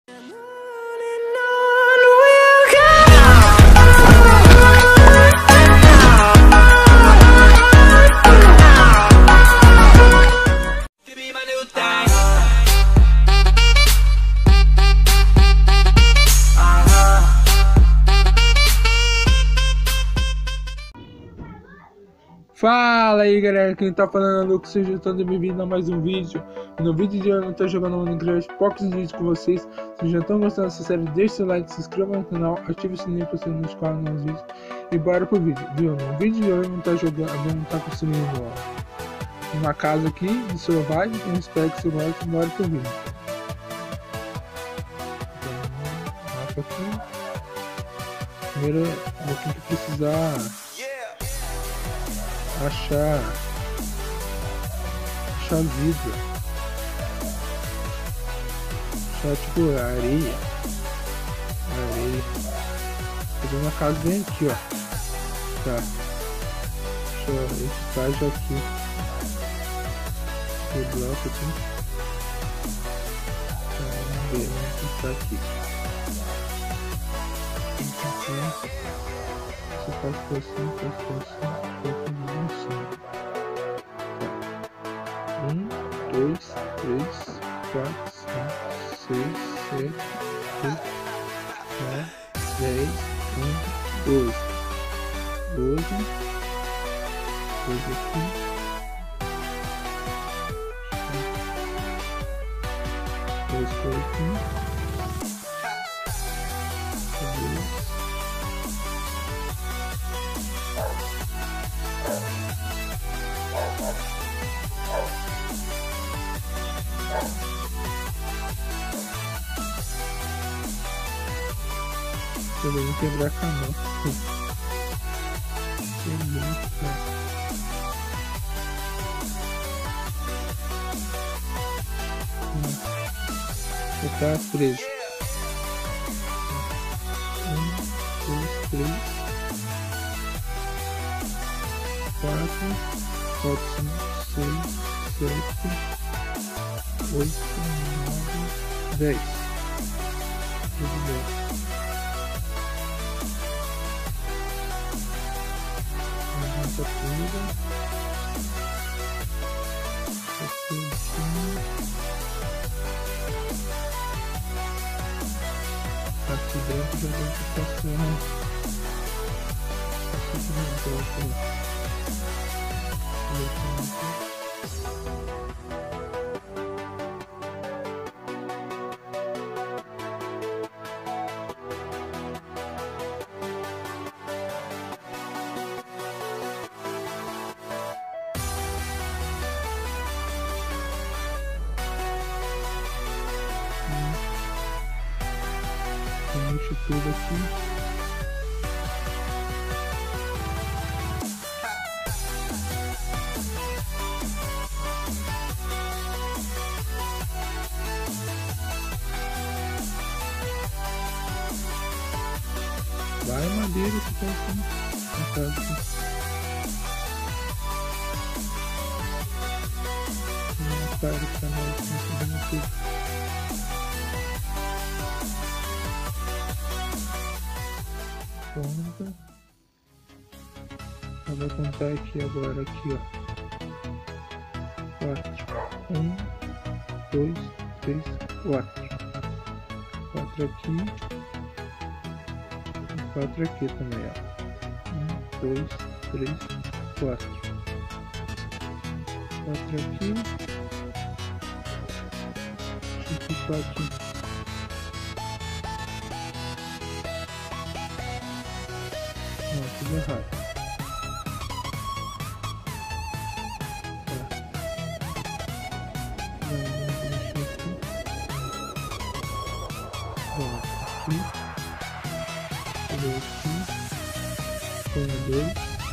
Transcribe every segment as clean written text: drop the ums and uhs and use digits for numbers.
Fala aí galera, quem tá falando é o Lucas, sejam todos bem-vindos a mais um vídeo. No vídeo de hoje eu tô jogando Minecraft poucos vídeos com vocês. Se já estão gostando dessa série, deixe seu like, se inscreva no canal, ative o sininho para ser notificado nos vídeos. E bora pro vídeo, viu? No vídeo de hoje vamos estar construindo uma casa aqui de Survival. Eu espero que você goste, bora pro vídeo. Mapa aqui. Primeiro eu tenho que precisar achar vida, achar tipo areia, fazer uma casa bem aqui, ó. Tá, deixa eu estágio aqui, esse bloco aqui. Tá, vamos ver, vamos tentar aqui. Você faz por assim, um, dois, três, quatro, cinco, seis, sete, oito, nove, 10, 11, 12 aqui, 2 por aqui, 2. Eu vou quebrar a cama. Vou tá preso. 1, 2, 3, 4, 5, 6, 7, 8, 9, 10. Tudo bem. Essa comida aqui dentro já vai ficar passando tudo aqui. Vai madeira que tá aqui na casa. Para que tá mais tudo. Eu vou contar aqui agora, aqui ó, 4, 1, 2, 3, 4 aqui e 4 aqui também, ó. 1, 2, 3, 4 aqui, e 4 aqui. Não, tudo errado. Aqui, põe 2,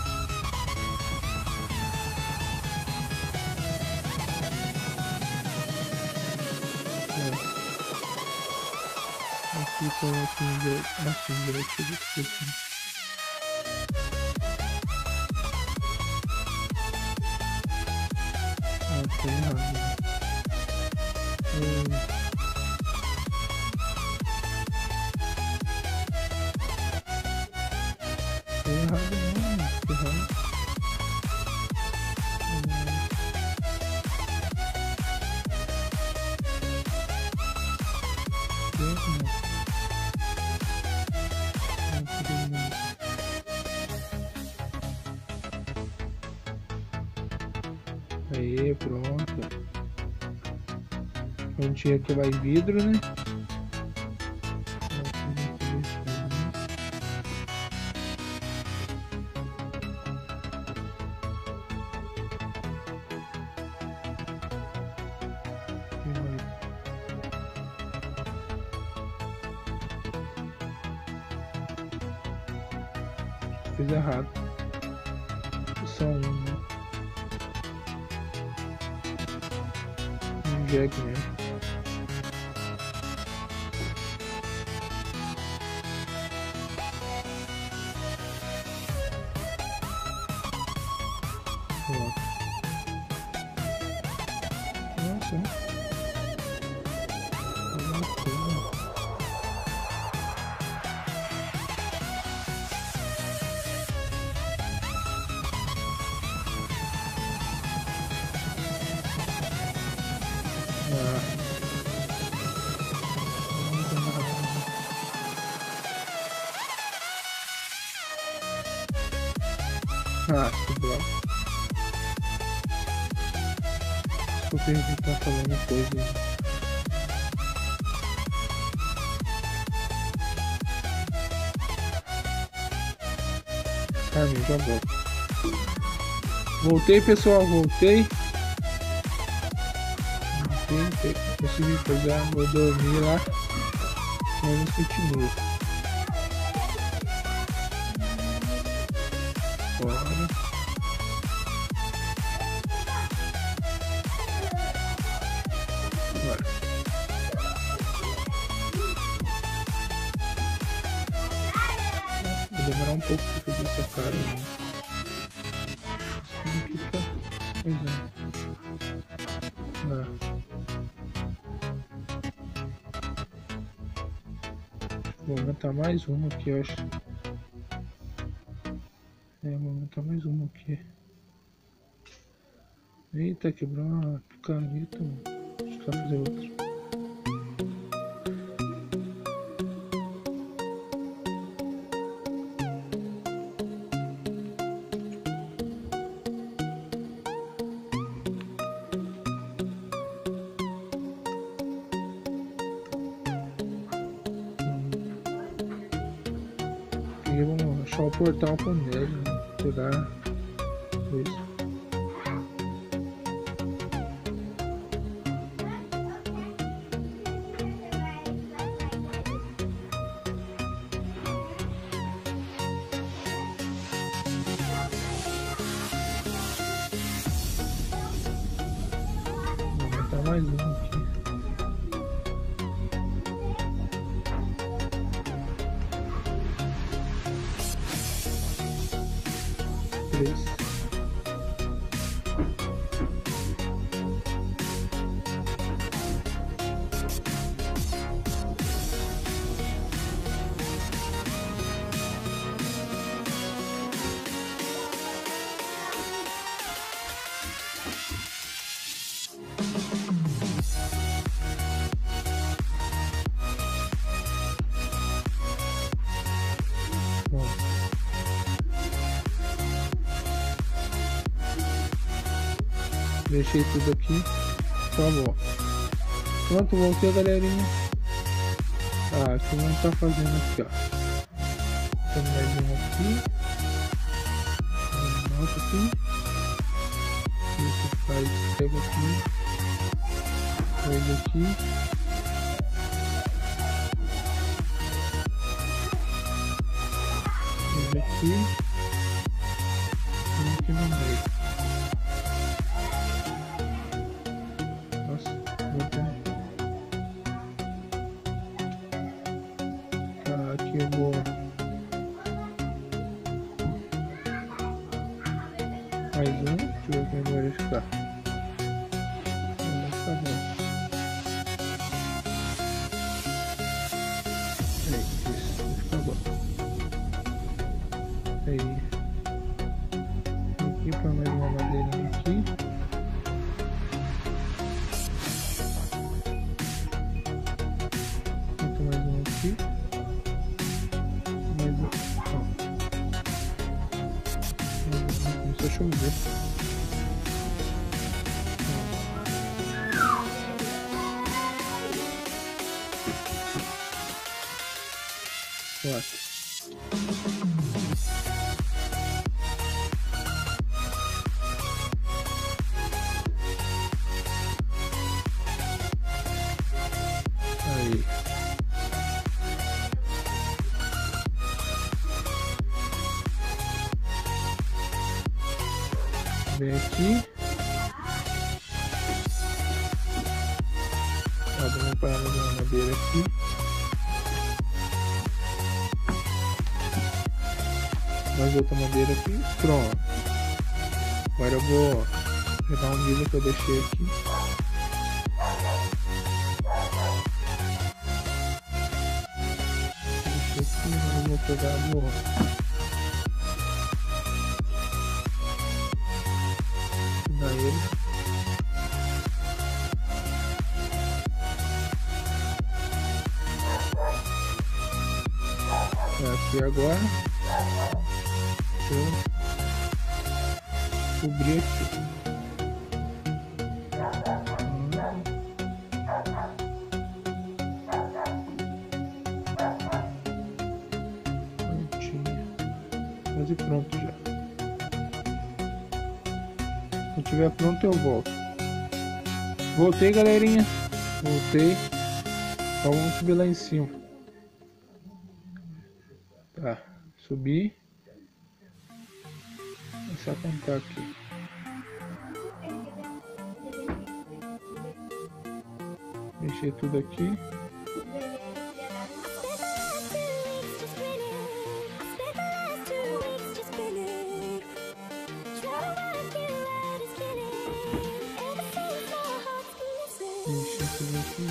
aqui põe assim direito aqui. Tá errado. errado não, tá errado. Aí, pronto. Onde aqui vai vidro, né? Fiz errado. Só um, né? Um jack mesmo. Nossa. Que bloco. Porque ele tá falando coisa. Carmen, já volto. Voltei, pessoal, voltei. Consegui fazer, vou dormir lá. Vamos continuar. Bora. Vou demorar um pouco pra fazer essa cara. Né? Aqui tá. Pois é. Vou aumentar mais uma aqui, eu acho. Vou aumentar mais uma aqui. Eita, quebrou uma picareta, mano. Deixa eu só fazer outra. E vamos achar o portal com ele, né? Pegar isso. Vou aumentar mais um aqui. Deixei tudo aqui. Tá bom. Pronto, voltei, galerinha. Aqui não tá fazendo aqui, ó. Tem mais um aqui. Nota aqui. Isso faz, pega aqui. Pega aqui. Pega aqui. E aqui no meio. Aqui eu vou mais um, deixa eu ver como vai ficar. Tá bom. É isso, vai ficar bom. É deixa eu ver. Quatro. Aí. Vem aqui. Ó, dá uma parada de uma madeira aqui. Mais outra madeira aqui. Pronto. Agora eu vou pegar um milho que eu deixei aqui. Deixei aqui, eu vou pegar ali o... ele. Aqui agora eu cobri aqui. Quase pronto já. Quando estiver pronto eu volto. Voltei, galerinha. Voltei. Então vamos subir lá em cima. Tá, subi. Vou só contar aqui. Mexer tudo aqui. Mexer tudo aqui.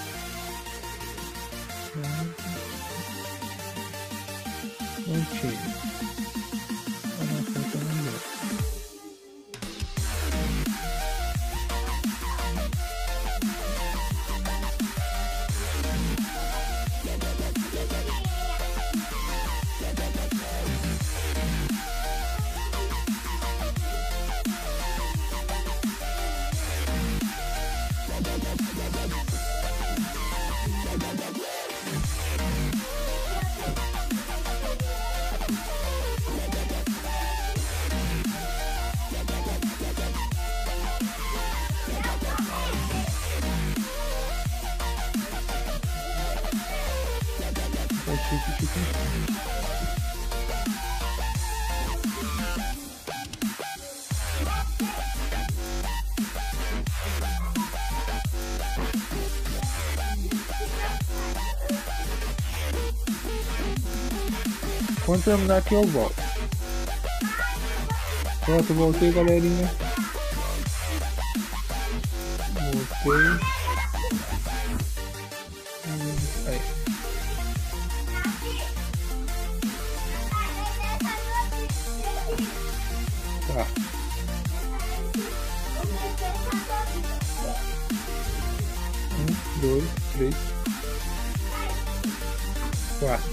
Prontinho. Vamos colocar no meio. Quando terminar aqui eu volto. Pronto, voltei, galerinha. Voltei. Aí. Tá. 1, 2, 3, 4.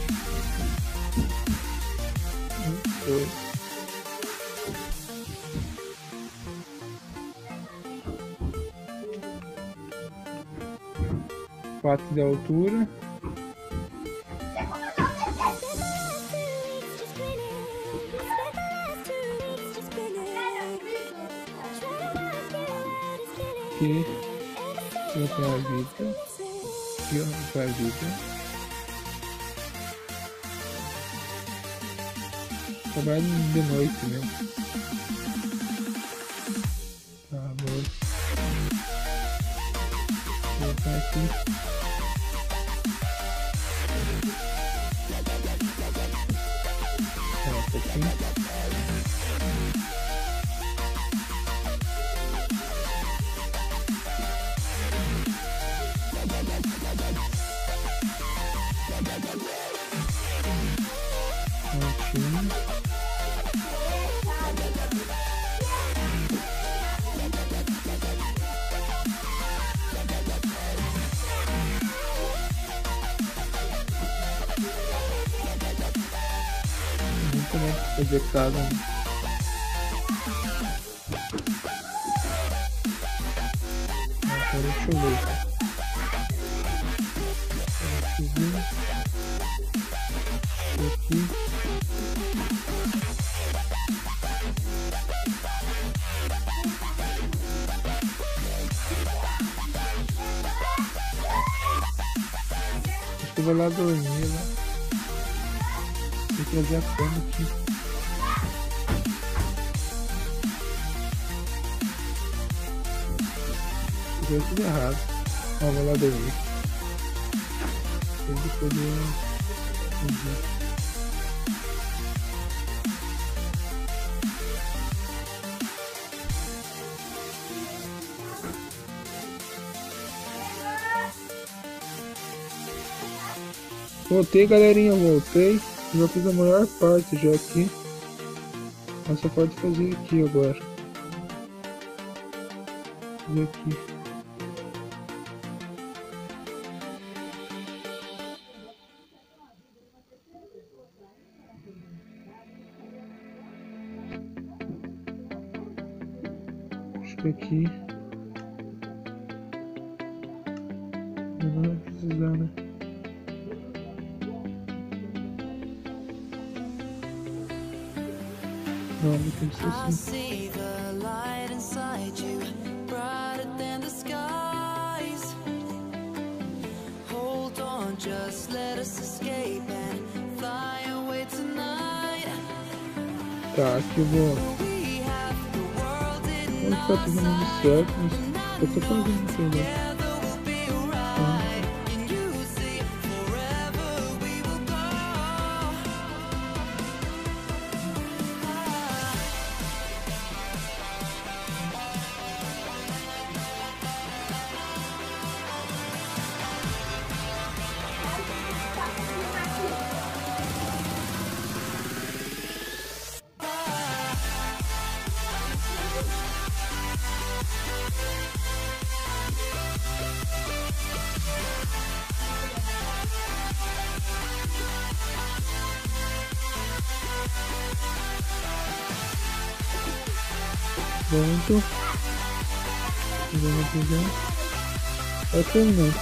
1, 2. Quatro de altura. Aqui eu tenho a vida. Aqui eu tenho a vida. Trabalho de noite mesmo. Tá, vou colocar aqui. Coloca aqui. Fazer casa. deixa eu ver. Aqui. Acho que eu vou lá dormir, né? Tem que trazer a cama aqui. Deu tudo errado. Ó, vou lá dormir. Tem que poder. Voltei, galerinha, voltei. Já fiz a maior parte já aqui. Mas só pode fazer aqui agora. Fazer aqui. Acho que aqui não vai precisar, né? Não, tem que ser assim. Tá, aqui eu vou. Vamos ficar tudo no certo, mas eu tô fazendo isso aí, né? Pronto. Vamos pegar. Vai terminar.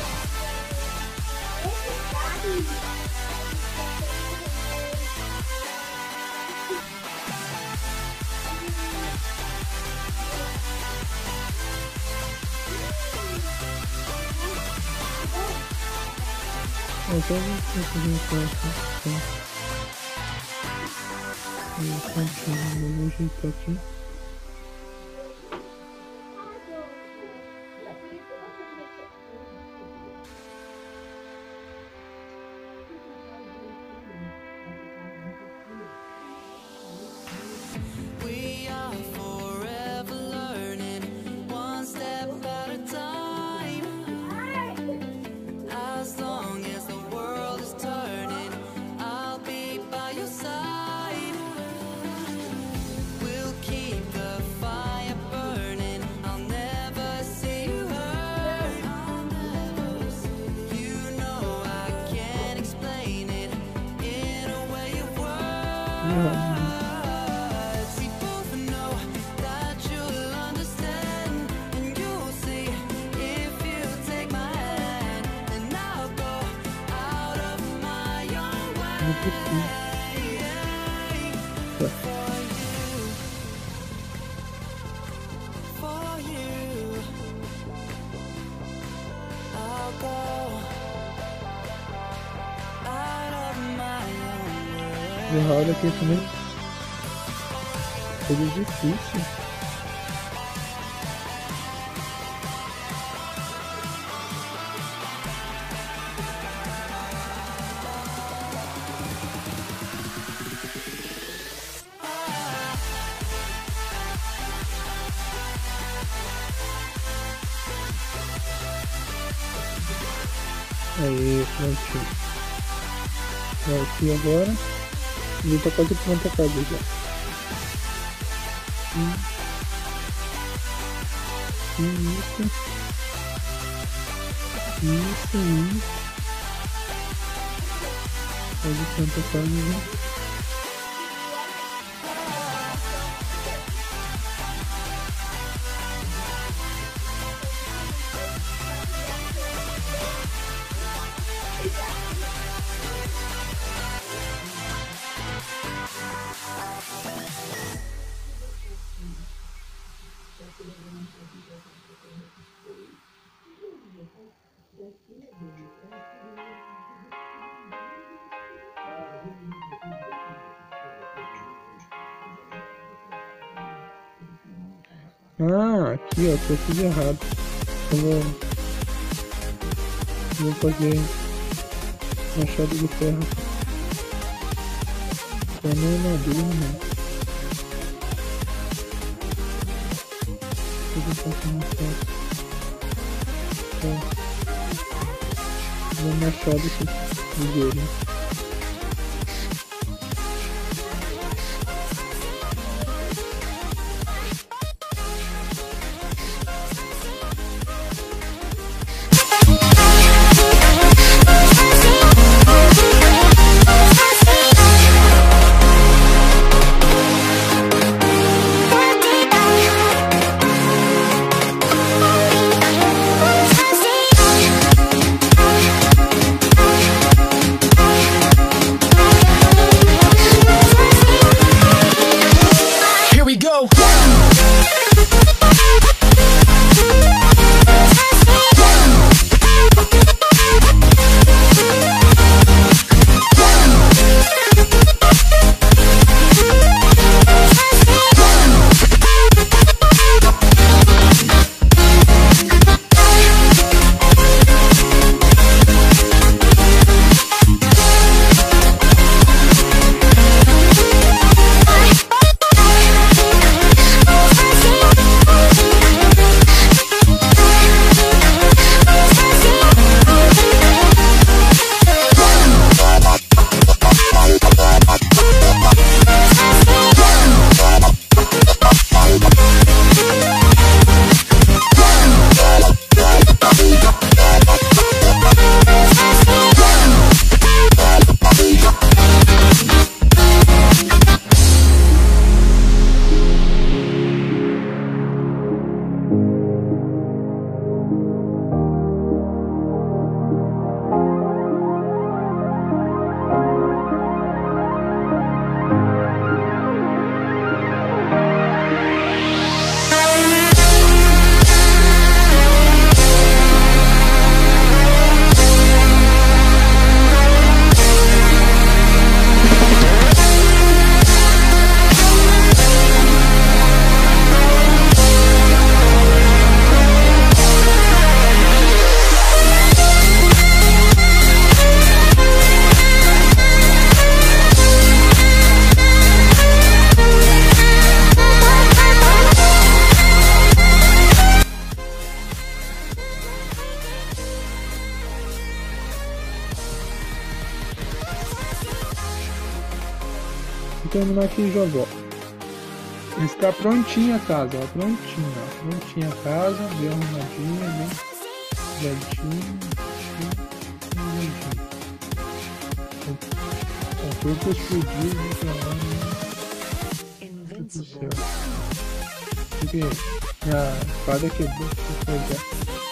Até vou fazer um quarto. Vou ajeitar aqui. Não precisa. Tá. Errado aqui também. Coisa difícil. Aí, prontinho. Aqui agora. E tá quase pronta a casa já. Isso. Isso aí. Quase pronta a casa já. Ah, aqui ó, eu fiz errado. Eu vou fazer machado de ferro. Pra não armadura, né? Vou passar mais fácil. Vou machado aqui de ouro. Terminar aqui e já volto. Está prontinha a casa, ó, prontinha a casa, bem arrumadinha, bem certinho, o corpo explodiu, Meu Deus do céu. O que é? A espada quebrou, deixa eu pegar.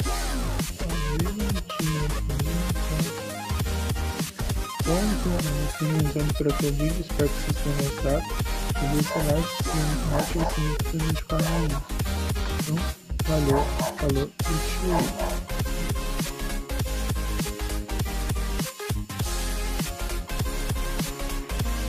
Finalizando por aqui o vídeo, espero que vocês tenham gostado. E deixa o like, se não for, para a gente canal. Então, valeu, falou e tchau.